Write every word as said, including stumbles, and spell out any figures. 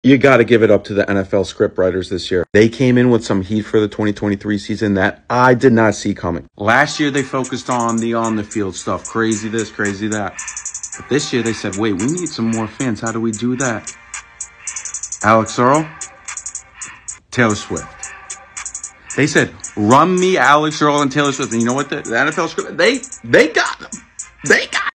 You got to give it up to the N F L script writers this year. They came in with some heat for the twenty twenty-three season that I did not see coming. Last year, they focused on the on-the-field stuff. Crazy this, crazy that. But this year, they said, wait, we need some more fans. How do we do that? Alix Earle, Taylor Swift. They said, run me Alix Earle and Taylor Swift. And you know what? The, the N F L script, they, they got them. They got